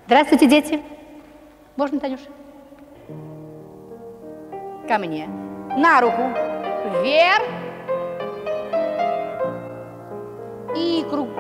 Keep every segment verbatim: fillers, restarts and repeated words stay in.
Здравствуйте, дети. Можно, Танюша? Ко мне. На руку. Вверх. И круг.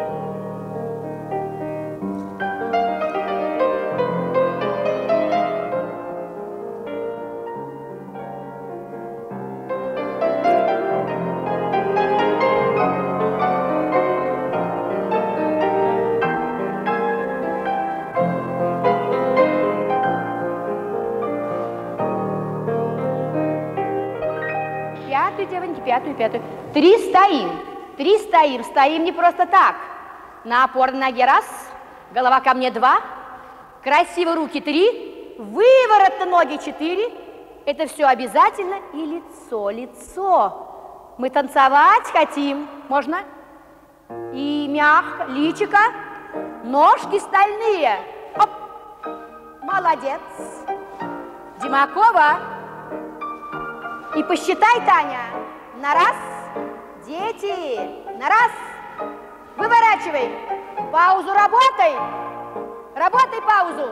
Пятую, девоньки, пятую, пятую. Три стоим. Три стоим. Стоим не просто так. На опорной ноге раз, голова ко мне два, красиво руки три, выворот на ноги четыре. Это все обязательно. И лицо, лицо. Мы танцевать хотим. Можно? И мягко, личико, ножки стальные. Оп. Молодец. Димакова. И посчитай, Таня, на раз, дети, на раз, выворачивай, паузу работай, работай паузу.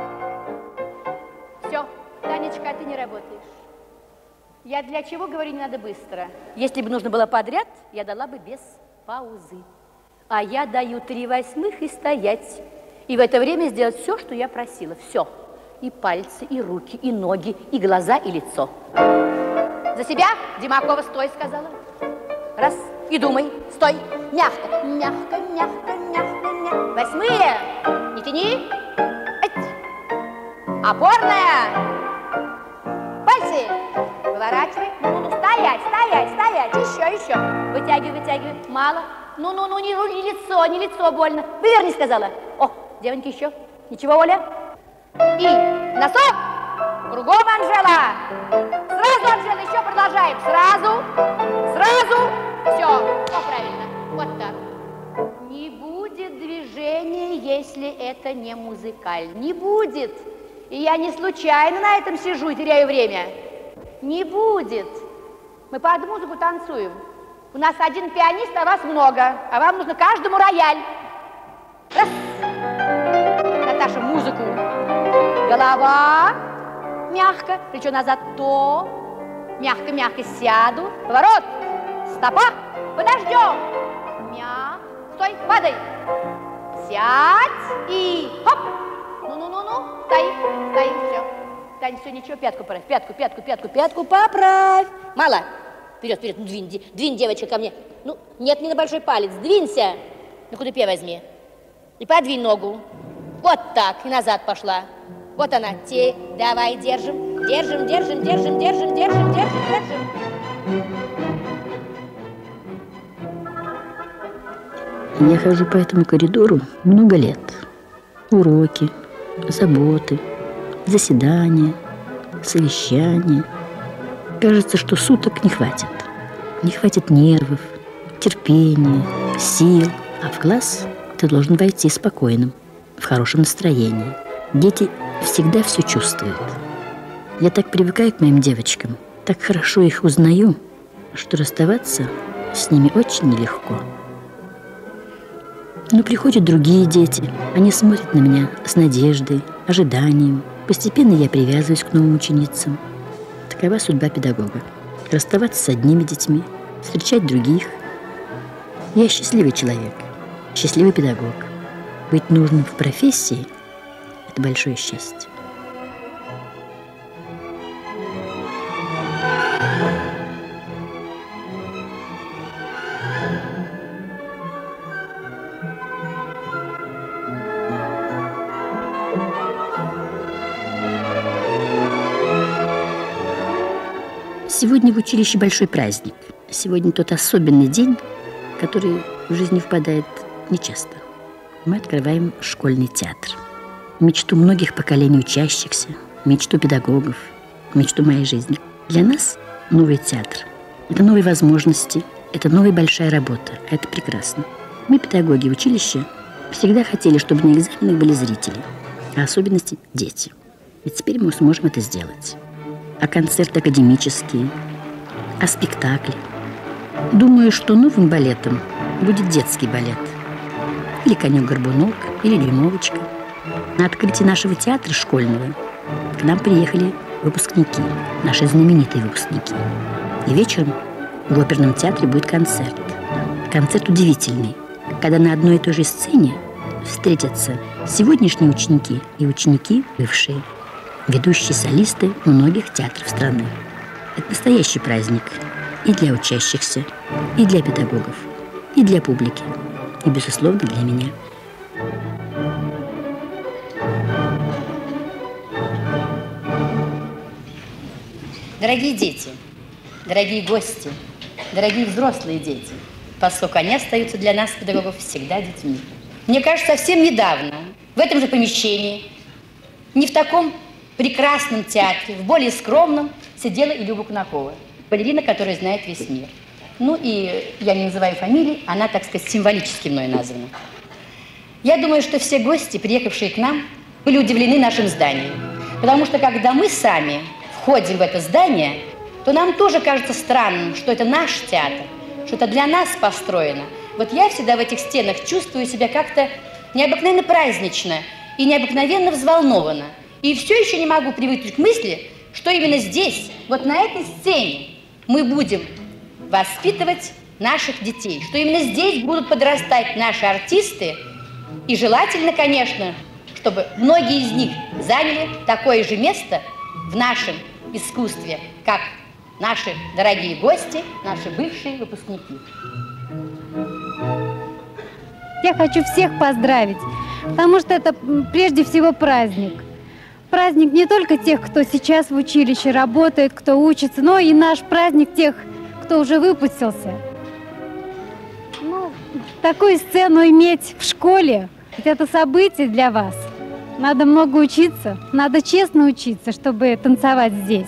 Все, Танечка, а ты не работаешь. Я для чего говорю, не надо быстро. Если бы нужно было подряд, я дала бы без паузы. А я даю три восьмых и стоять. И в это время сделать все, что я просила. Все. И пальцы, и руки, и ноги, и глаза, и лицо. За себя, Димакова, стой, сказала. Раз, и думай, стой, мягко, мягко, мягко, мягко, мягко. Восьмые, не тяни. Ать. Опорная. Пальцы, выворачивай. Ну-ну, стоять, стоять, стоять, еще, еще. Вытягивай, вытягивай, мало. Ну-ну-ну, не, не лицо, не лицо больно. Выверни, сказала. О, девоньки, еще. Ничего, Оля. И носок. Кругом, Анжела. Сразу, Анжела, еще продолжаем. Сразу, сразу. Все, все правильно. Вот так. Не будет движения, если это не музыкаль. Не будет. И я не случайно на этом сижу и теряю время. Не будет. Мы под музыку танцуем. У нас один пианист, а вас много. А вам нужно каждому рояль. Раз. Наташа, музыку. Голова. Мягко, плечо назад, то, мягко-мягко сяду, поворот, стопа, подождем, мягко, стой, падай, сядь и хоп, ну-ну-ну-ну, стоим, стоим, все, Тань, все, ничего, пятку поправь, пятку, пятку, пятку, пятку поправь, мало, вперед, вперед, ну двинь, двинь, девочка, ко мне, ну, нет, не на большой палец, двинься, ну кудупе возьми, и подвинь ногу, вот так, и назад пошла. Вот она, те, давай, держим, держим, держим, держим, держим, держим, держим, держим. Я хожу по этому коридору много лет. Уроки, заботы, заседания, совещания. Кажется, что суток не хватит. Не хватит нервов, терпения, сил. А в класс ты должен войти спокойным, в хорошем настроении. Дети всегда все чувствуют. Я так привыкаю к моим девочкам, так хорошо их узнаю, что расставаться с ними очень нелегко. Но приходят другие дети, они смотрят на меня с надеждой, ожиданием. Постепенно я привязываюсь к новым ученицам. Такова судьба педагога. Расставаться с одними детьми, встречать других. Я счастливый человек, счастливый педагог. Быть нужным в профессии – это большое счастье. Сегодня в училище большой праздник. Сегодня тот особенный день, который в жизни впадает нечасто. Мы открываем школьный театр. Мечту многих поколений учащихся, мечту педагогов, мечту моей жизни. Для нас новый театр – это новые возможности, это новая большая работа, а это прекрасно. Мы, педагоги училища, всегда хотели, чтобы на экзаменах были зрители, а особенности – дети. И теперь мы сможем это сделать. А концерты академические, а спектакли. Думаю, что новым балетом будет детский балет. Или «Конек-горбунок», или «Дюймовочка». На открытие нашего театра школьного к нам приехали выпускники, наши знаменитые выпускники. И вечером в оперном театре будет концерт. Концерт удивительный, когда на одной и той же сцене встретятся сегодняшние ученики и ученики бывшие, ведущие солисты многих театров страны. Это настоящий праздник и для учащихся, и для педагогов, и для публики, и, безусловно, для меня. Дорогие дети, дорогие гости, дорогие взрослые дети, поскольку они остаются для нас, педагогов, всегда детьми. Мне кажется, совсем недавно в этом же помещении, не в таком прекрасном театре, в более скромном, сидела Илюба Кунакова, балерина, которая знает весь мир. Ну и я не называю фамилии, она, так сказать, символически мной названа. Я думаю, что все гости, приехавшие к нам, были удивлены нашим зданием. Потому что когда мы сами входим в это здание, то нам тоже кажется странным, что это наш театр, что это для нас построено. Вот я всегда в этих стенах чувствую себя как-то необыкновенно празднично и необыкновенно взволнованно. И все еще не могу привыкнуть к мысли, что именно здесь, вот на этой сцене, мы будем воспитывать наших детей, что именно здесь будут подрастать наши артисты, и желательно, конечно, чтобы многие из них заняли такое же место в нашем искусстве, как наши дорогие гости, наши бывшие выпускники. Я хочу всех поздравить, потому что это прежде всего праздник. Праздник не только тех, кто сейчас в училище работает, кто учится, но и наш праздник тех, кто уже выпустился. Ну, такую сцену иметь в школе, это событие для вас. Надо много учиться, надо честно учиться, чтобы танцевать здесь.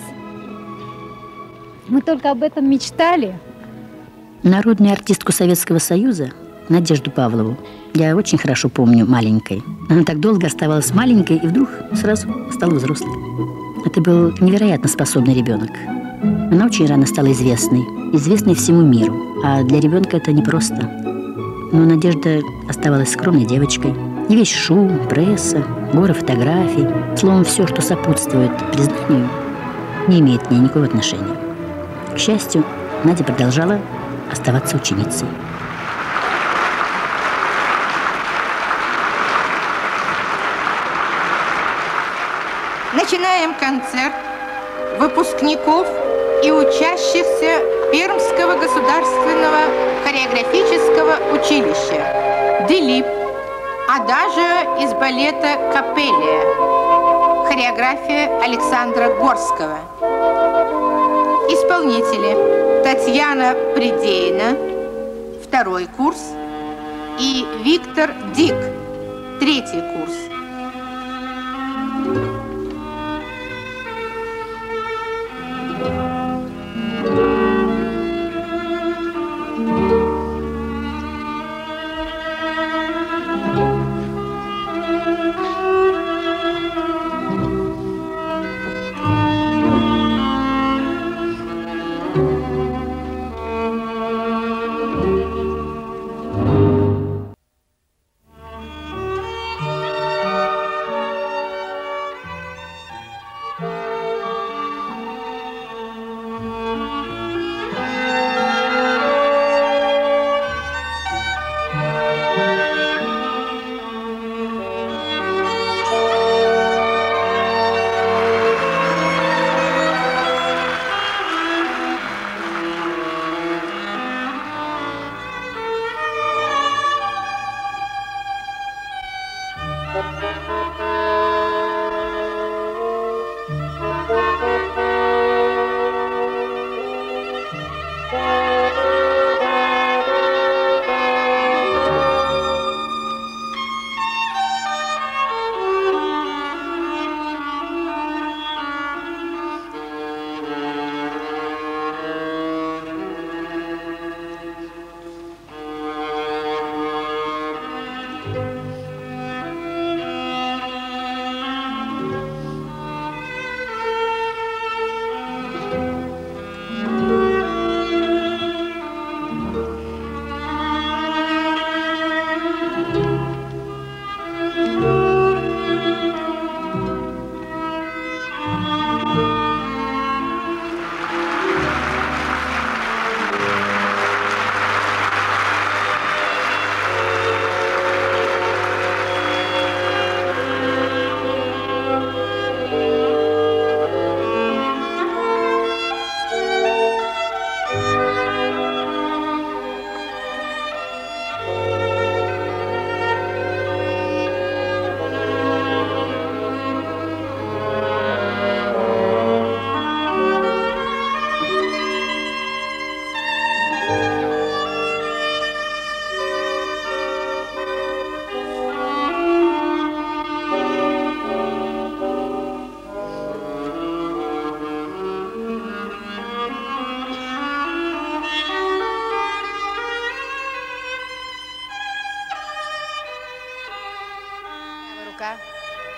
Мы только об этом мечтали. Народную артистку Советского Союза Надежду Павлову я очень хорошо помню маленькой. Она так долго оставалась маленькой и вдруг сразу стала взрослой. Это был невероятно способный ребенок. Она очень рано стала известной, известной всему миру. А для ребенка это непросто. Но Надежда оставалась скромной девочкой. И весь шум, пресса, горы фотографий, словом, все, что сопутствует признанию, не имеет к ней никакого отношения. К счастью, Надя продолжала оставаться ученицей. Начинаем концерт выпускников и учащихся Пермского государственного хореографического училища «Делип», а даже из балета «Капеллия», хореография Александра Горского. Исполнители: Татьяна Придеина, второй курс, и Виктор Дик, третий курс.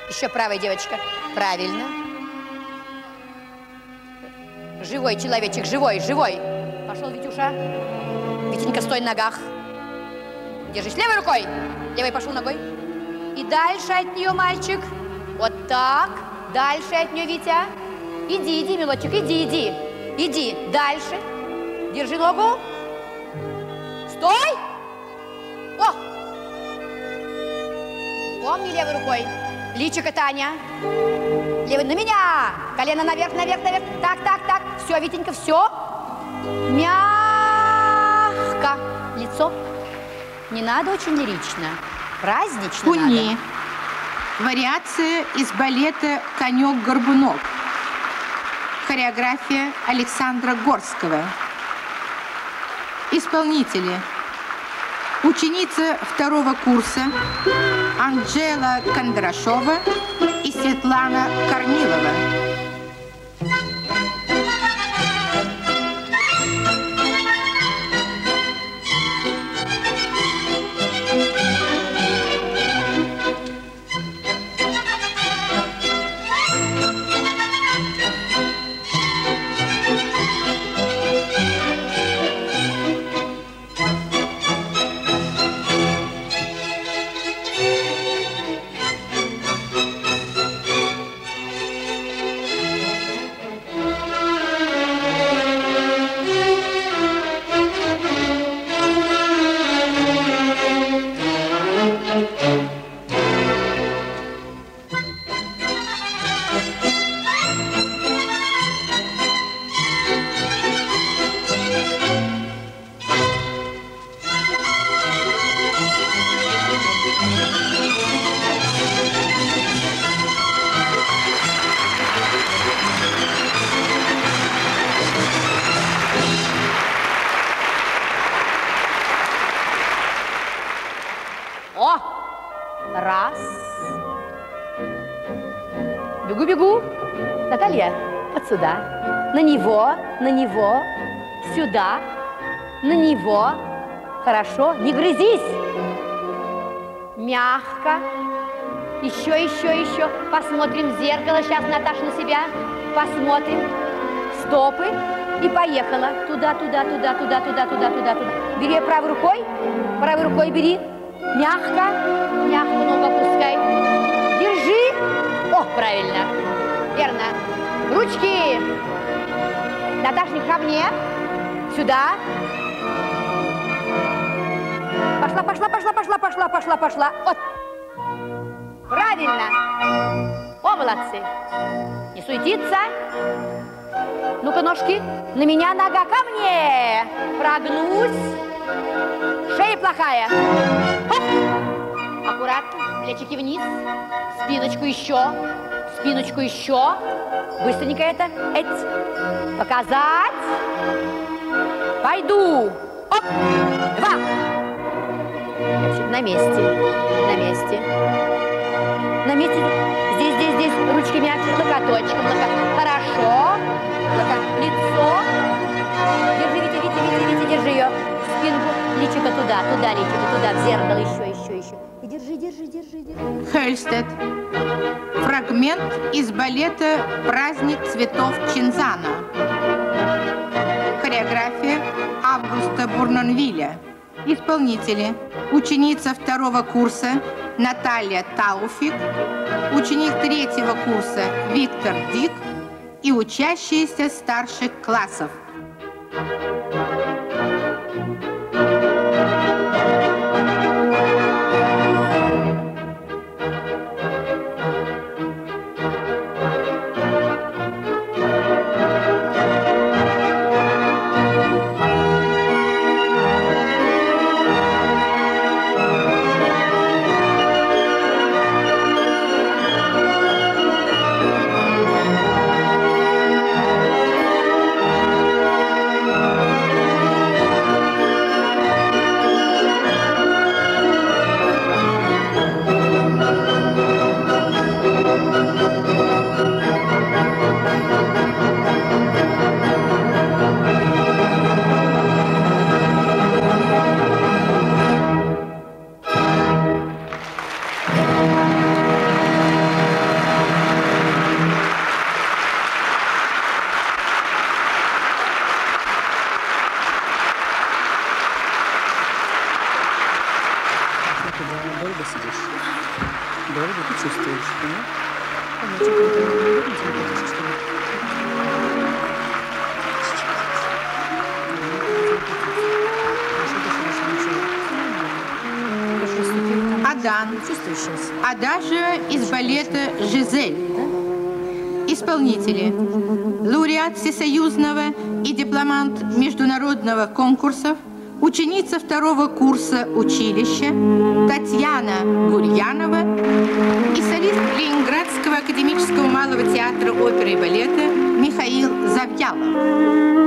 Еще правая девочка. Правильно. Живой человечек, живой, живой. Пошел, Витюша. Витенька, стой на ногах. Держись левой рукой. Левой пошел ногой. И дальше от нее, мальчик. Вот так. Дальше от нее, Витя. Иди, иди, милочек, иди, иди. Иди. Дальше. Держи ногу. Стой. О! Помни левой рукой. Личико, Таня. Левый на меня. Колено наверх, наверх, наверх. Так, так, так. Все, Витенька, все. Мягко. Лицо. Не надо очень лирично. Празднично Куни. надо. Вариация из балета «Конек-горбунок». Хореография Александра Горского. Исполнители. Ученица второго курса Анжела Кондрашова и Светлана Корнилова. О! Раз. Бегу-бегу. Наталья, вот сюда. На него, на него. Сюда. На него. Хорошо. Не грызись. Мягко. Еще, еще, еще. Посмотрим в зеркало. Сейчас, Наташа, на себя. Посмотрим. Стопы. И поехала. Туда, туда, туда, туда, туда, туда, туда, туда. Бери правой рукой. Правой рукой бери. Мягко. Мягко ногу опускай. Держи. О, правильно. Верно. Ручки. Наташник, ко мне. Сюда. Пошла, пошла, пошла, пошла, пошла, пошла, пошла. Вот. Правильно. О, молодцы. Не суетиться. Ну-ка, ножки. На меня нога, ко мне. Прогнусь. Шея плохая. Хоп. Аккуратно. Плечики вниз. Спиночку еще. Спиночку еще. Быстренько это. Эть. Показать. Пойду. Оп. Два. На месте. На месте. На месте. Здесь, здесь, здесь. Ручки мягче. Локоточком. Локо... Хорошо. Локо... Лицо. Держи, Витя, Витя, Витя, Витя, держи ее. Спинку. Личико туда, туда, личико туда. В зеркало. Еще, еще, еще. И держи, держи, держи, держи. Хельстед. Фрагмент из балета «Праздник цветов Чинзана». Хореография Августа Бурнонвиля. Исполнители. Ученица второго курса Наталья Тауфик, ученик третьего курса Виктор Дик и учащиеся старших классов. Адан. Адажио из балета «Жизель». Исполнители. Лауреат всесоюзного и дипломант международного конкурсов, ученица второго курса училища Татьяна Гурьянова и солист Ленинградского академического малого театра оперы и балета Михаил Завьялов.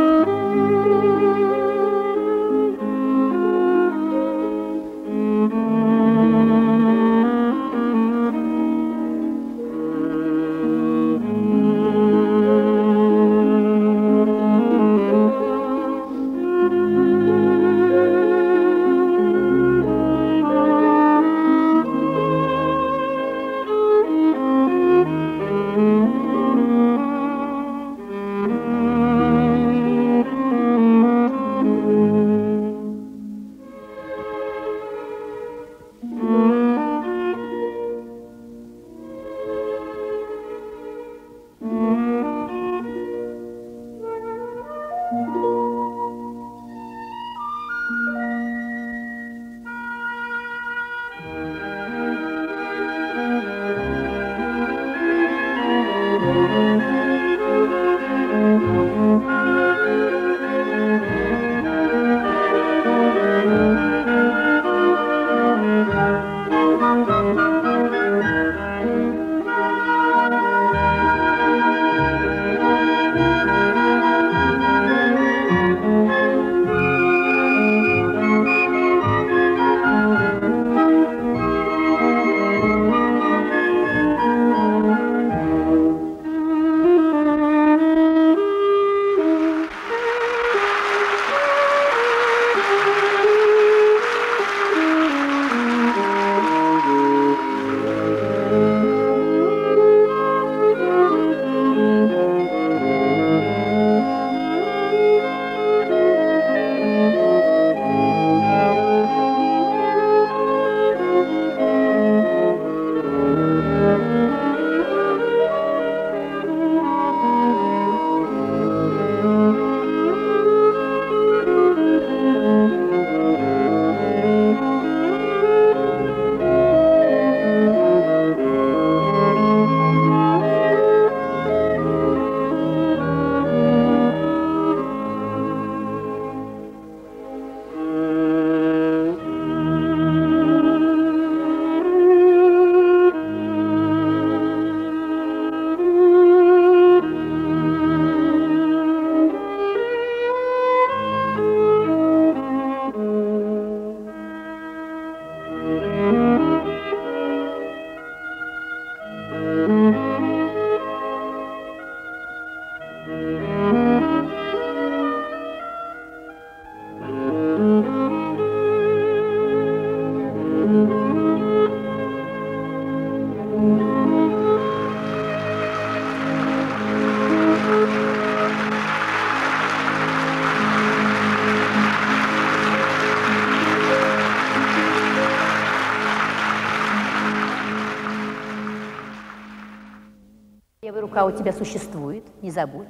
Левая рука у тебя существует, не забудь.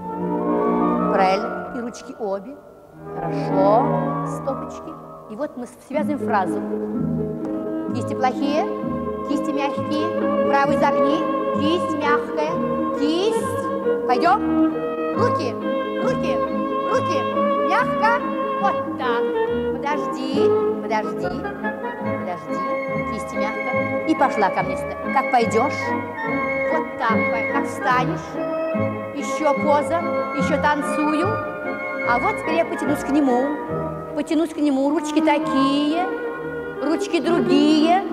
Правильно. И ручки обе. Хорошо. Стопочки. И вот мы связываем фразу. Кисти плохие, кисти мягкие, правый загни, кисть мягкая, кисть. Пойдем. Руки, руки, руки. Мягко. Вот так. Подожди, подожди, подожди. Кисти мягко. И пошла ко мне. Как пойдешь? Вот так, как встанешь, еще поза, еще танцую. А вот теперь я потянусь к нему, потянусь к нему, ручки такие, ручки другие.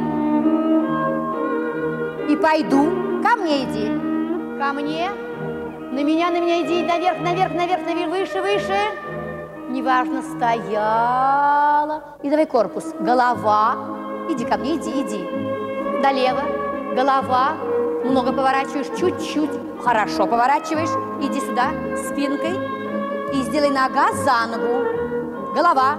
И пойду, ко мне иди, ко мне, на меня, на меня иди, наверх, наверх, наверх, наверх, выше, выше. Неважно, стояла. И давай корпус, голова, иди ко мне, иди, иди. Долево, голова. Много поворачиваешь, чуть-чуть. Хорошо поворачиваешь. Иди сюда, спинкой. И сделай нога за ногу. Голова.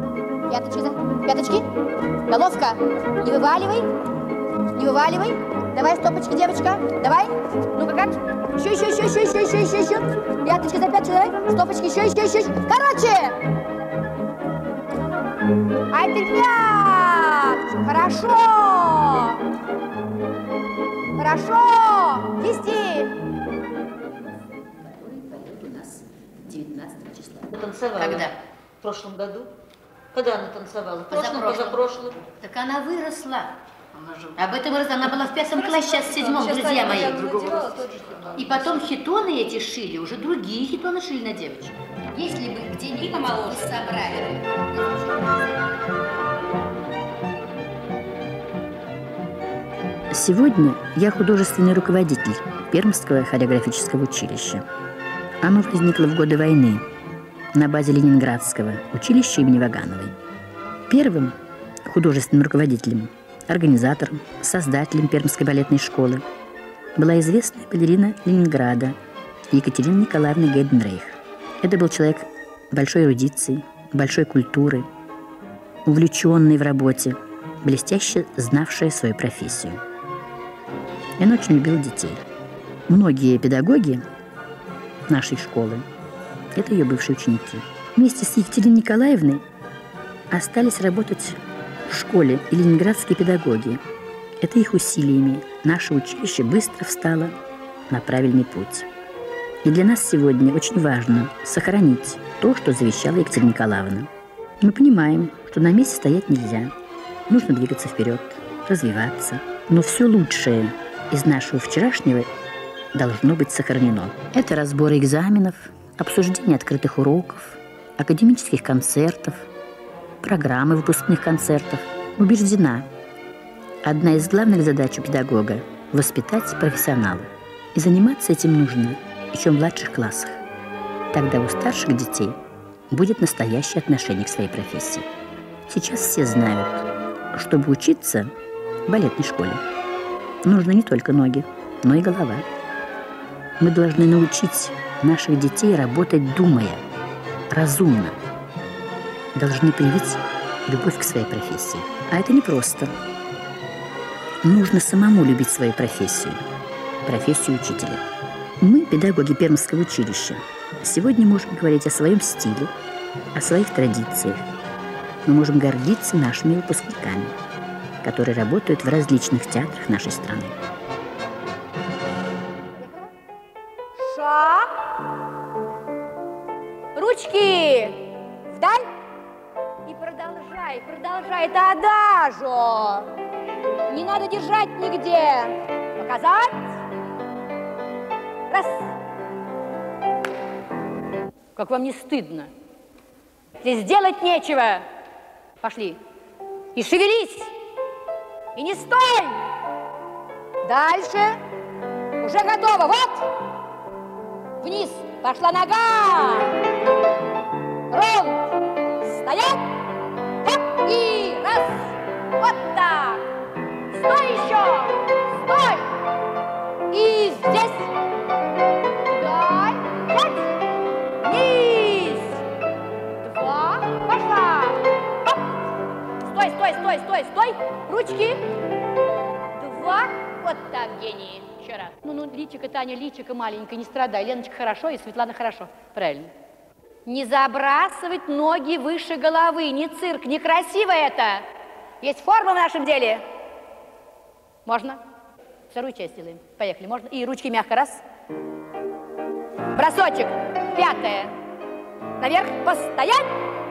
Пяточки, пяточки. Головка. Не вываливай. Не вываливай. Давай, стопочки, девочка. Давай. Ну-ка, как? Еще, еще, еще, еще, еще, еще, еще, еще. Пяточки за пяточки, давай. Стопочки, еще, еще, еще, еще. Короче. Ай, ты пяточка. Хорошо. Хорошо. Вести. У нас девятнадцатого числа. Танцевала. Когда? В прошлом году. Когда она танцевала? В прошлом, Позапрошлом. позапрошлом. Так она выросла. Об этом раз она была в пятом классе, сейчас в седьмом, друзья мои. И потом хитоны эти шили, уже другие хитоны шили на девочек. Если бы где-нибудь помоложе собрали. Сегодня я художественный руководитель Пермского хореографического училища. Оно возникло в годы войны на базе Ленинградского училища имени Вагановой. Первым художественным руководителем, организатором, создателем Пермской балетной школы была известная балерина Ленинграда Екатерина Николаевна Гейденрейх. Это был человек большой эрудиции, большой культуры, увлеченный в работе, блестяще знавшая свою профессию. И она очень любила детей. Многие педагоги нашей школы – это ее бывшие ученики. Вместе с Екатериной Николаевной остались работать в школе и ленинградские педагоги. Это их усилиями наше училище быстро встало на правильный путь. И для нас сегодня очень важно сохранить то, что завещала Екатерина Николаевна. Мы понимаем, что на месте стоять нельзя. Нужно двигаться вперед, развиваться. Но все лучшее из нашего вчерашнего должно быть сохранено. Это разбор экзаменов, обсуждение открытых уроков, академических концертов, программы выпускных концертов. Убеждена, одна из главных задач у педагога – воспитать профессионала. И заниматься этим нужно еще в младших классах. Тогда у старших детей будет настоящее отношение к своей профессии. Сейчас все знают, чтобы учиться в балетной школе, нужно не только ноги, но и голова. Мы должны научить наших детей работать, думая, разумно. Должны привить любовь к своей профессии. А это непросто. Нужно самому любить свою профессию, профессию учителя. Мы, педагоги Пермского училища, сегодня можем говорить о своем стиле, о своих традициях. Мы можем гордиться нашими выпускниками, которые работают в различных театрах нашей страны. Шаг. Ручки вдаль. И продолжай, продолжай. Это адажо. Не надо держать нигде. Показать. Раз. Как вам не стыдно? Здесь делать нечего. Пошли. И шевелись. И не стой. Дальше. Уже готово. Вот. Вниз. Пошла нога. Рон. Стоять. Хоп. И раз. Вот так. Стой еще. Стой. И здесь. Дай. Пять. Вниз. Два. Пошла. Хоп. Стой, стой, стой, стой, стой. Ручки. Два. Вот так, гений. Еще раз. Ну, ну, личико, Таня, личико маленькое, не страдай. Леночка хорошо, и Светлана хорошо. Правильно. Не забрасывать ноги выше головы. Не цирк, некрасиво это. Есть форма в нашем деле. Можно? Вторую часть делаем. Поехали. Можно? И ручки мягко. Раз. Бросочек. Пятое. Наверх. Постоять.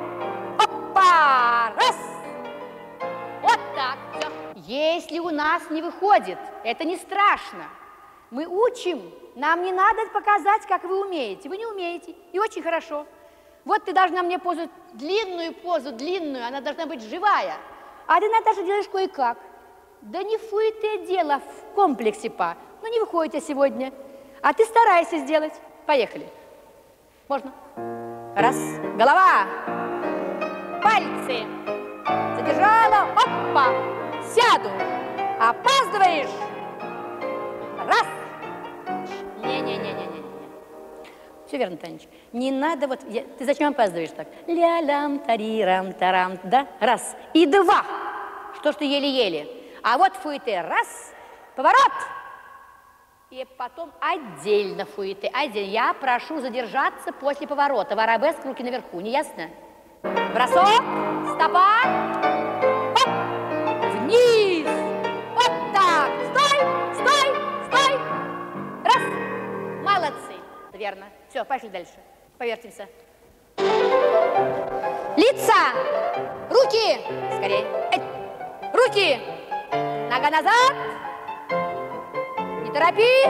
Опа. Раз. Вот так. Все. Если у нас не выходит, это не страшно. Мы учим. Нам не надо показать, как вы умеете. Вы не умеете. И очень хорошо. Вот ты должна мне позу, длинную позу, длинную. Она должна быть живая. А ты, Наташа, делаешь кое-как. Да не фуетое дело в комплексе па. Ну, не выходит я сегодня. А ты старайся сделать. Поехали. Можно? Раз. Голова. Пальцы. Задержала. Опа. Сяду. Опаздываешь. Раз. Не-не-не-не-не. Все верно, Танечка. Не надо вот... Я, ты зачем опаздываешь так? Ля-лям-тарирам-тарам. Да? Раз. И два. Что ж ты еле-еле. А вот фуэте. Раз. Поворот. И потом отдельно фуэте. Отдельно. Я прошу задержаться после поворота. В арабеск, руки наверху. Не ясно? Бросок. Стопа. Оп. Вниз. Вот так. Стой, стой, стой. Раз. Молодцы. Верно. Все, пошли дальше. Повертимся. Лица. Руки. Скорее. Руки. Нога назад. Не торопи.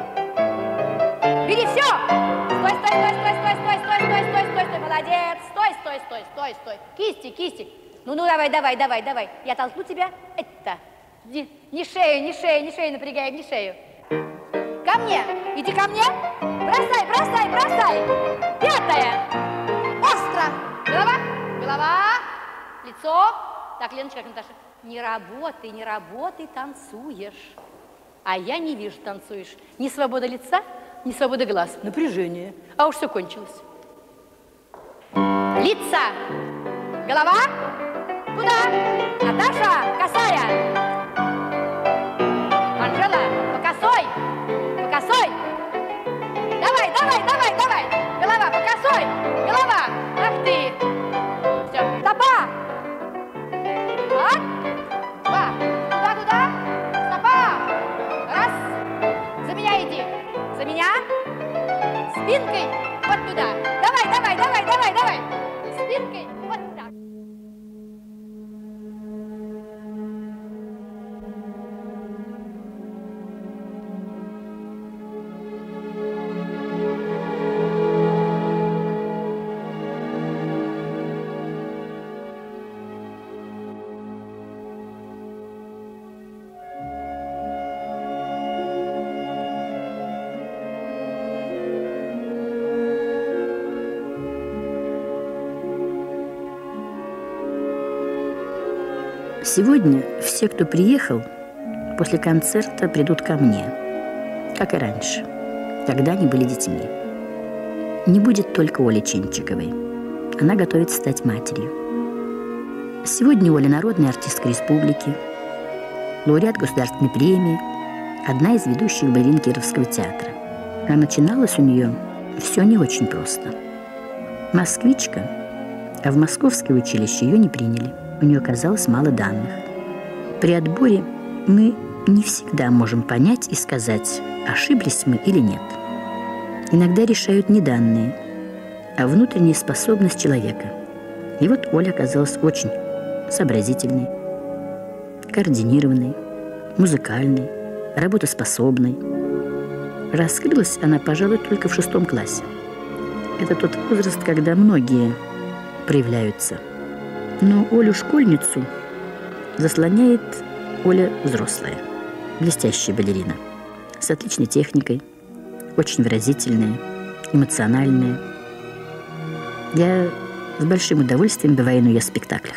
Бери все. Стой, стой, стой, стой, стой, стой, стой, стой, стой, стой, стой. Молодец. Стой, стой, стой, стой, стой. Кисти, кисти. Ну, ну, давай, давай, давай, давай. Я толкну тебя. Это. Не, не шею, не шею, не шею напрягаем, не шею. Ко мне. Иди ко мне. Бросай, бросай, бросай. Пятая. Остро. Голова, голова, лицо. Так, Леночка, как Наташа. Не работай, не работай, танцуешь. А я не вижу, танцуешь. Ни свобода лица, ни свобода глаз. Напряжение. А уж все кончилось. Лица. Голова. Куда? Наташа, косая. Анжела, по косой. По косой. Давай, давай, давай, давай. Голова, по косой. Голова. Ах ты. Все. Стопа. Так. Два. Туда, туда. Стопа. Раз. За меня иди. За меня. Спинкой. Вот туда. Давай, давай, давай, давай, давай. Спинкой. Вот так. Сегодня все, кто приехал, после концерта придут ко мне, как и раньше, когда они были детьми. Не будет только Оли Чинчиковой. Она готовится стать матерью. Сегодня Оля народная артистка республики, лауреат государственной премии, одна из ведущих балерин Кировского театра. А начиналось у нее все не очень просто. Москвичка, а в московское училище ее не приняли. У нее оказалось мало данных. При отборе мы не всегда можем понять и сказать, ошиблись мы или нет. Иногда решают не данные, а внутренняя способность человека. И вот Оля оказалась очень сообразительной, координированной, музыкальной, работоспособной. Раскрылась она, пожалуй, только в шестом классе. Это тот возраст, когда многие проявляются. Но Олю-школьницу заслоняет Оля взрослая, блестящая балерина, с отличной техникой, очень выразительная, эмоциональная. Я с большим удовольствием бываю на ее спектаклях.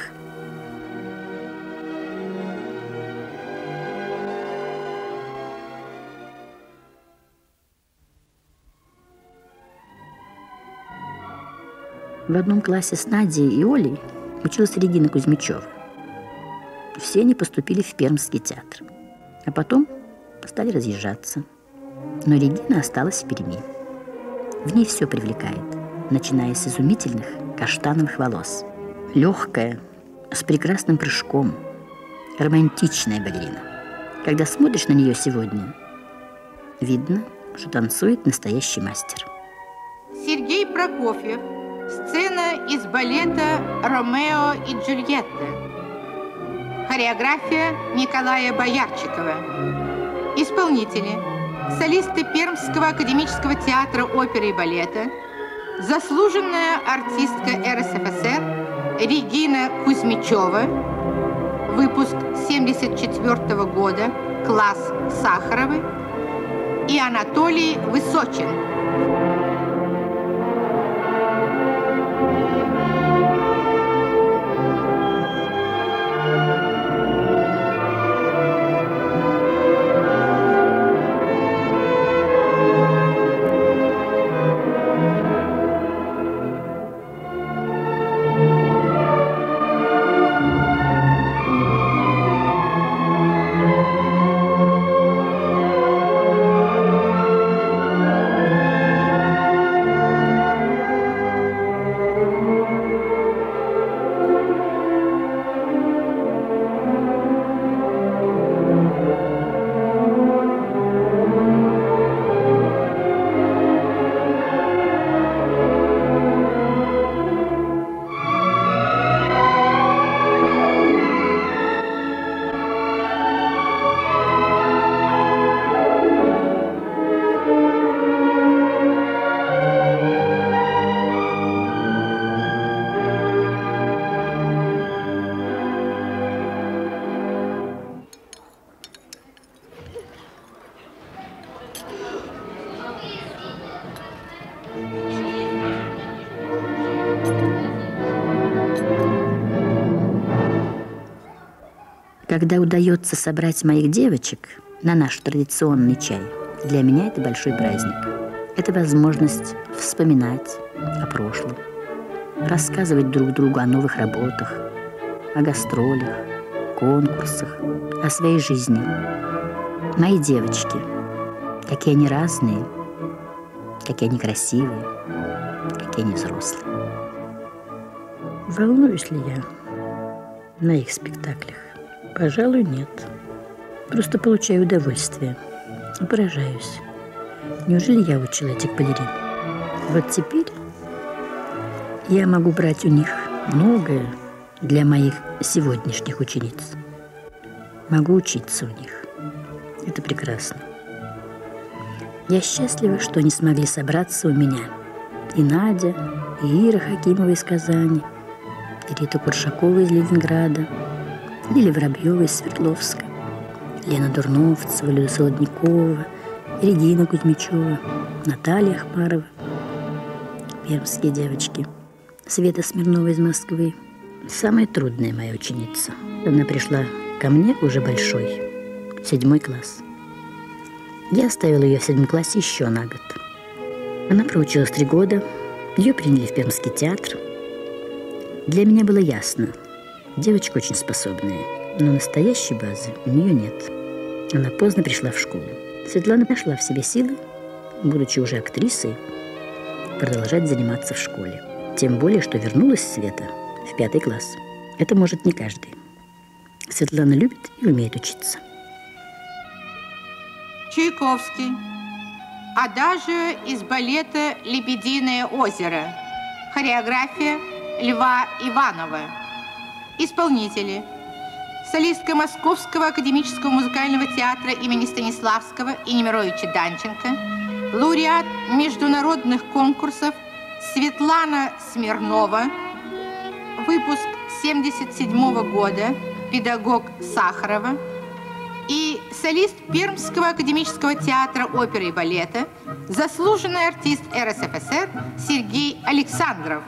В одном классе с Надей и Олей училась Регина Кузьмичева. Все они поступили в Пермский театр, а потом стали разъезжаться. Но Регина осталась в Перми. В ней все привлекает, начиная с изумительных каштановых волос. Легкая, с прекрасным прыжком, романтичная балерина. Когда смотришь на нее сегодня, видно, что танцует настоящий мастер. Сергей Прокофьев. Сцена из балета «Ромео и Джульетта». Хореография Николая Боярчикова. Исполнители. Солисты Пермского академического театра оперы и балета. Заслуженная артистка эр эс эф эс эр Регина Кузьмичева. Выпуск семьдесят четвёртого года. Класс Сахаровы. И Анатолий Высочин. Когда удается собрать моих девочек на наш традиционный чай, для меня это большой праздник. Это возможность вспоминать о прошлом, рассказывать друг другу о новых работах, о гастролях, конкурсах, о своей жизни. Мои девочки, какие они разные, какие они красивые, какие они взрослые. Волнуюсь ли я на их спектаклях? Пожалуй, нет. Просто получаю удовольствие и поражаюсь. Неужели я учила этих балерин? Вот теперь я могу брать у них многое для моих сегодняшних учениц. Могу учиться у них. Это прекрасно. Я счастлива, что они смогли собраться у меня. И Надя, и Ира Хакимова из Казани, и Рита Куршакова из Ленинграда, Лиля Воробьева из Свердловска, Лена Дурновцева, Люда Солодникова, Регина Кузьмичева, Наталья Ахмарова, пермские девочки, Света Смирнова из Москвы. Самая трудная моя ученица. Она пришла ко мне уже большой, седьмой класс. Я оставила ее в седьмом классе еще на год. Она проучилась три года, ее приняли в Пермский театр. Для меня было ясно, девочка очень способная, но настоящей базы у нее нет. Она поздно пришла в школу. Светлана нашла в себе силы, будучи уже актрисой, продолжать заниматься в школе. Тем более, что вернулась Света в пятый класс. Это может не каждый. Светлана любит и умеет учиться. Чайковский. Адажио из балета «Лебединое озеро». Хореография Льва Иванова. Исполнители. Солистка Московского академического музыкального театра имени Станиславского и Немировича Данченко, лауреат международных конкурсов Светлана Смирнова, выпуск семьдесят седьмого года, педагог Сахарова, и солист Пермского академического театра оперы и балета, заслуженный артист эр эс эф эс эр Сергей Александров.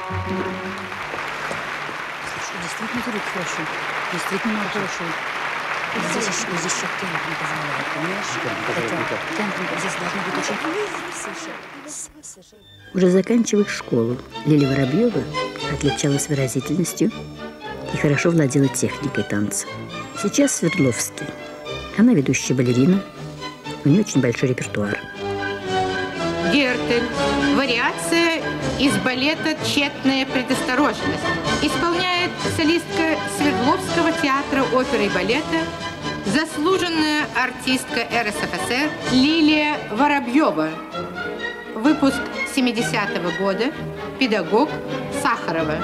Слушай, действительно звук хорошо. Действительно хорошо. Здесь еще, здесь еще темпинг позволяет, понимаешь? Это темпинг здесь должно быть очень... Уже заканчивая школу, Лилия Воробьева отличалась выразительностью и хорошо владела техникой танца. Сейчас в Свердловске. Она ведущая балерина, у нее очень большой репертуар. Гертель. Вариация из балета «Тщетная предосторожность». Исполняет солистка Свердловского театра оперы и балета, заслуженная артистка эр эс эф эс эр Лилия Воробьева. Выпуск семидесятого года. Педагог Сахарова.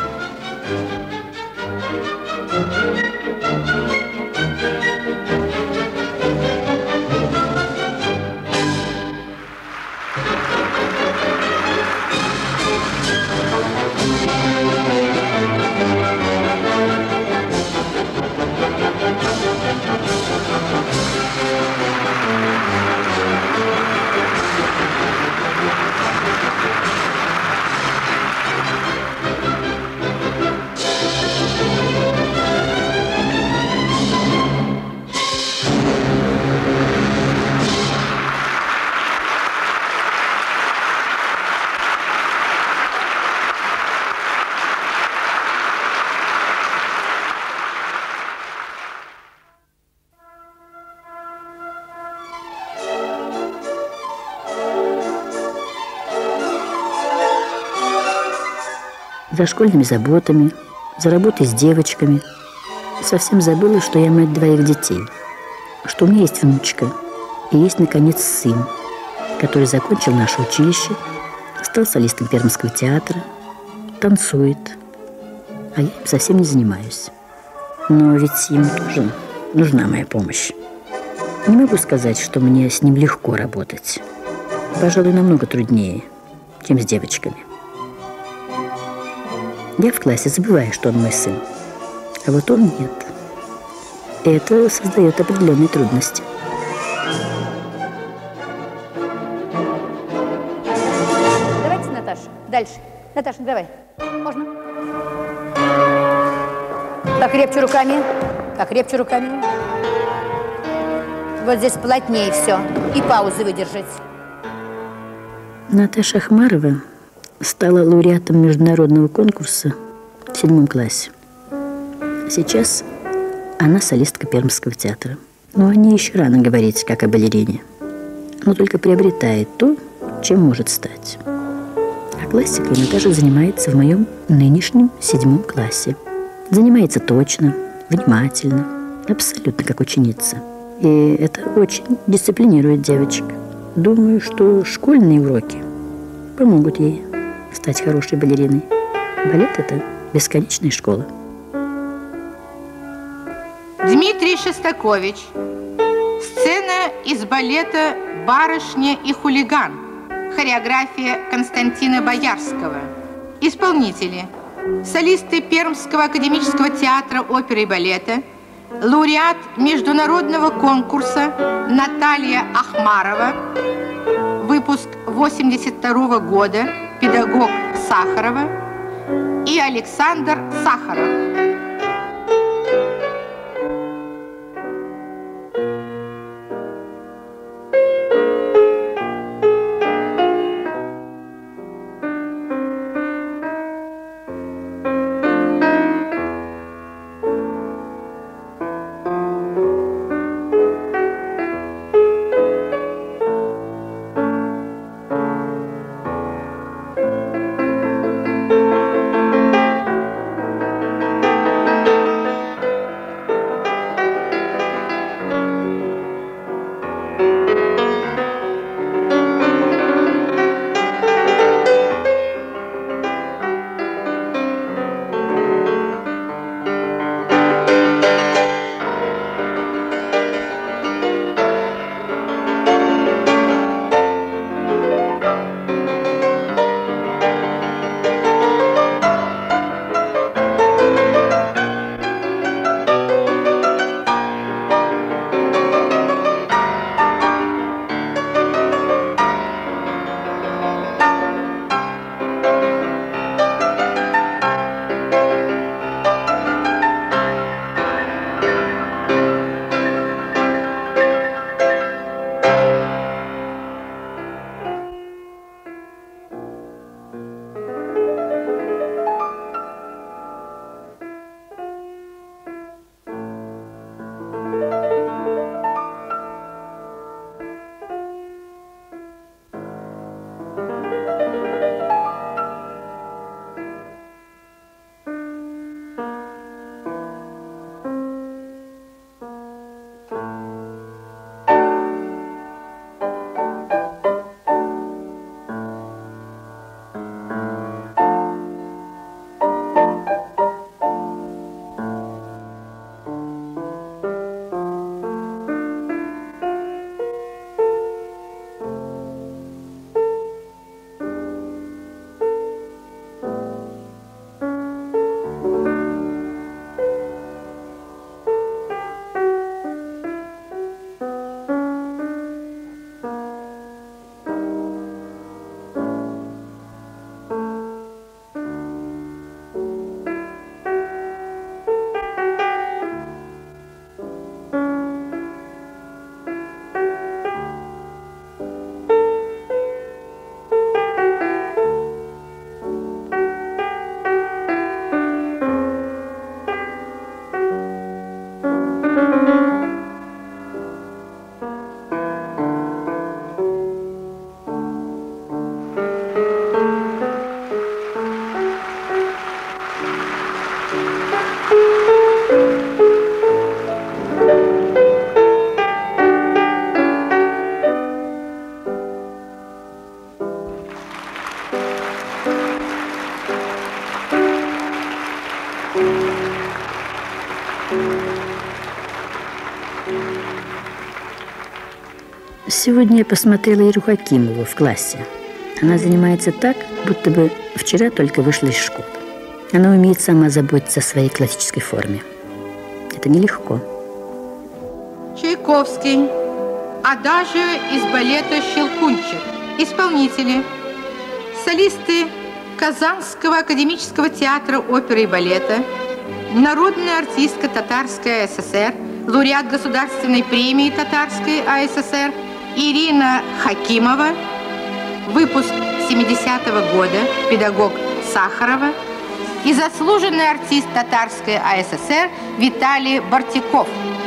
За школьными заботами, за работой с девочками. Совсем забыла, что я мать двоих детей, что у меня есть внучка и есть, наконец, сын, который закончил наше училище, стал солистом Пермского театра, танцует, а я им совсем не занимаюсь. Но ведь ему тоже нужна моя помощь. Не могу сказать, что мне с ним легко работать. Пожалуй, намного труднее, чем с девочками. Я в классе забываю, что он мой сын, а вот он нет. И это создает определенные трудности. Давайте, Наташа, дальше. Наташа, давай. Можно? Покрепче руками. Покрепче руками. Вот здесь плотнее все. И паузы выдержать. Наташа Ахмарова стала лауреатом международного конкурса в седьмом классе. Сейчас она солистка Пермского театра. Но о ней еще рано говорить, как о балерине. Но только приобретает то, чем может стать. А классикой Наташа занимается в моем нынешнем седьмом классе. Занимается точно, внимательно, абсолютно как ученица. И это очень дисциплинирует девочек. Думаю, что школьные уроки помогут ей стать хорошей балериной. Балет – это бесконечная школа. Дмитрий Шостакович. Сцена из балета «Барышня и хулиган». Хореография Константина Боярского. Исполнители. Солисты Пермского академического театра оперы и балета, лауреат международного конкурса Наталья Ахмарова, выпуск восемьдесят второго года, педагог Сахарова, и Александр Сахаров. Сегодня я посмотрела Иру Хакимову в классе. Она занимается так, будто бы вчера только вышла из школы. Она умеет сама заботиться о своей классической форме. Это нелегко. Чайковский. Адажио из балета «Щелкунчик». Исполнители. Солисты Казанского академического театра оперы и балета, народная артистка Татарской АССР, лауреат Государственной премии Татарской АССР Ирина Хакимова, выпуск семидесятого года, педагог Сахарова, и заслуженный артист Татарской АССР Виталий Бартяков.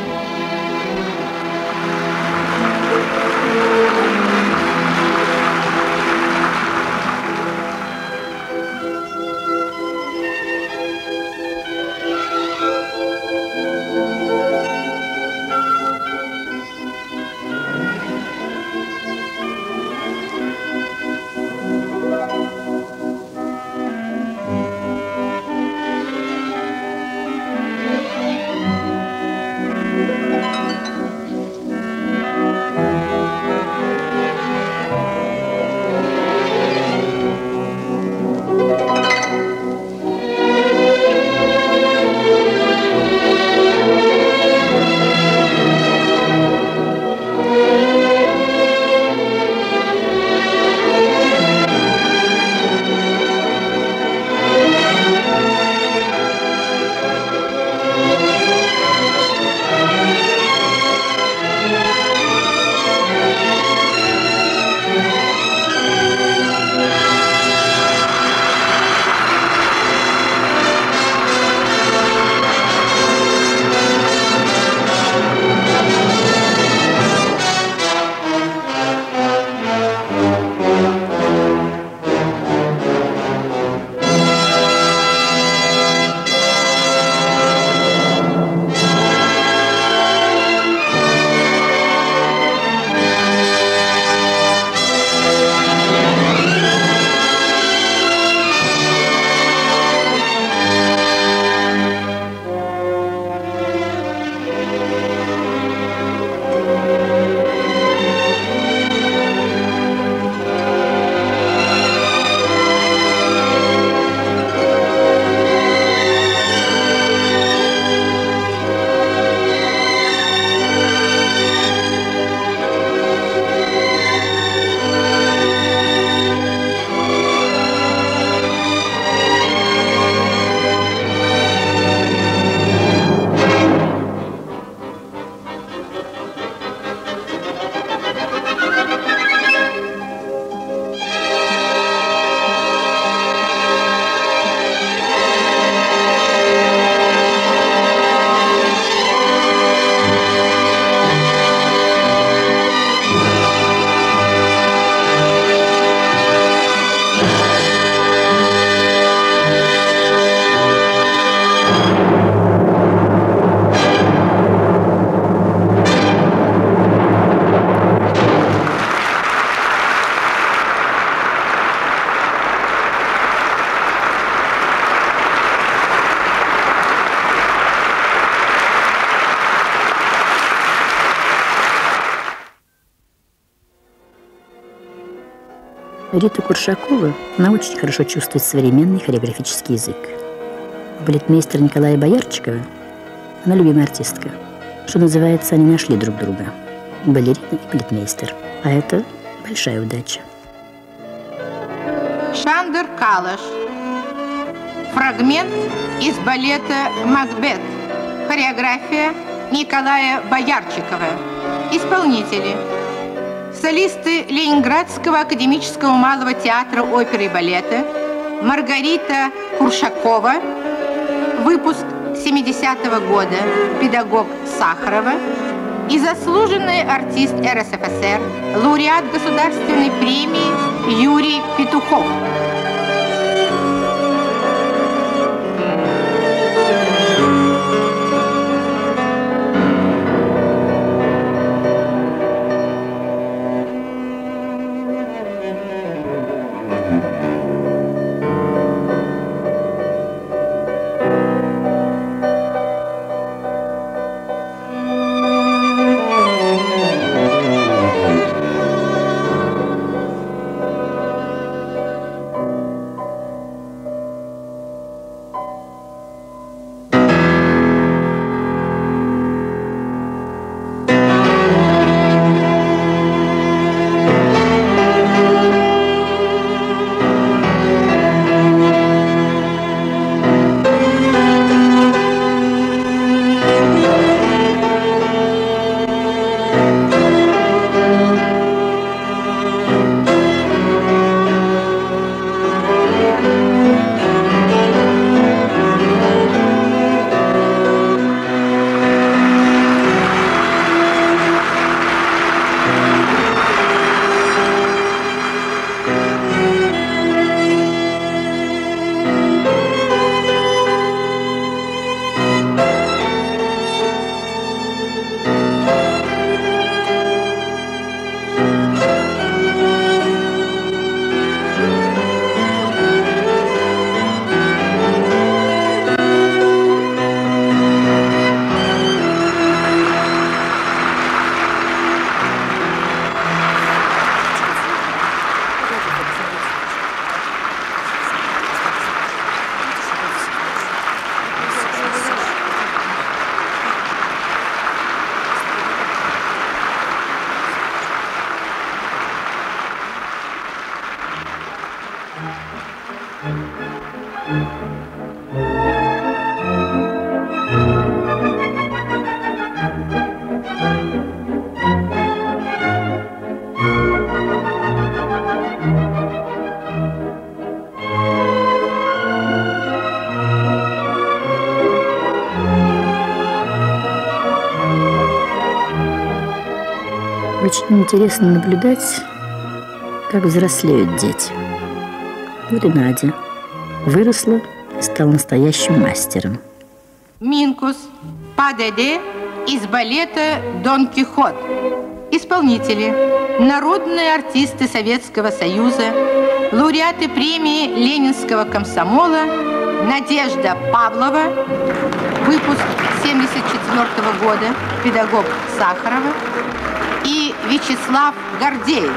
Рита Куршакова, она очень хорошо чувствует современный хореографический язык. Балетмейстер Николая Боярчикова, она любимая артистка. Что называется, они нашли друг друга. Балерина и балетмейстер. А это большая удача. Шандер Калаш. Фрагмент из балета «Макбет». Хореография Николая Боярчикова. Исполнители. Солисты Ленинградского академического малого театра оперы и балета Маргарита Куршакова, выпуск семидесятого года, педагог Сахарова, и заслуженный артист РСФСР, лауреат Государственной премии Юрий Петухов. Очень интересно наблюдать, как взрослеют дети. Вот и Надя выросла и стала настоящим мастером. Минкус, ПДД из балета «Дон Кихот». Исполнители – народные артисты Советского Союза, лауреаты премии Ленинского комсомола Надежда Павлова, выпуск семьдесят четвёртого года, педагог Сахарова, и Вячеслав Гордеев.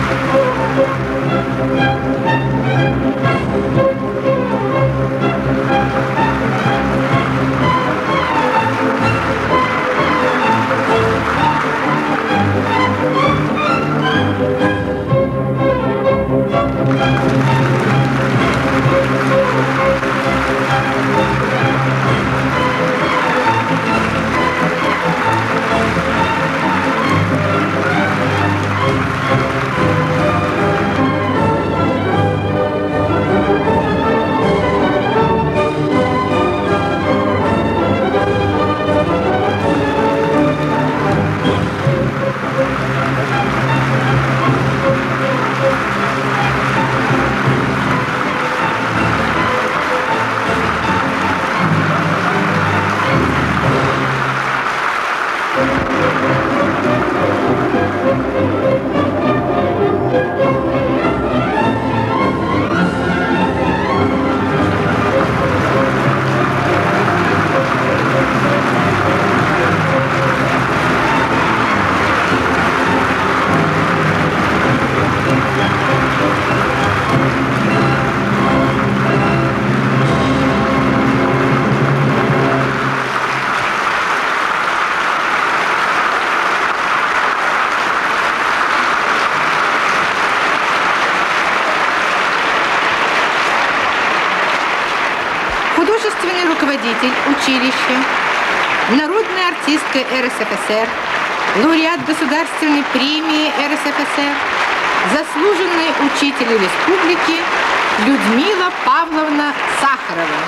Художественный руководитель училища, народная артистка эр эс эф эс эр, лауреат Государственной премии эр эс эф эс эр, заслуженный учитель республики Людмила Павловна Сахарова.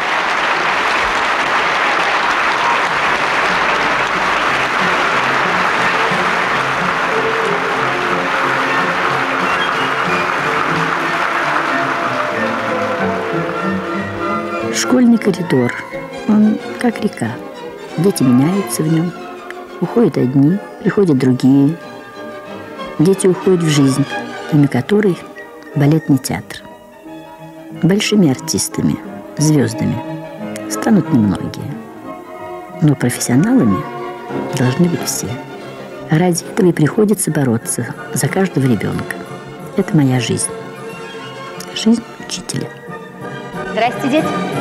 Школьный коридор, он как река. Дети меняются в нем. Уходят одни, приходят другие. Дети уходят в жизнь, имя которой балетный театр. Большими артистами, звездами станут немногие. Но профессионалами должны быть все. Ради этого и приходится бороться за каждого ребенка. Это моя жизнь. Жизнь учителя. Здрасте, дети.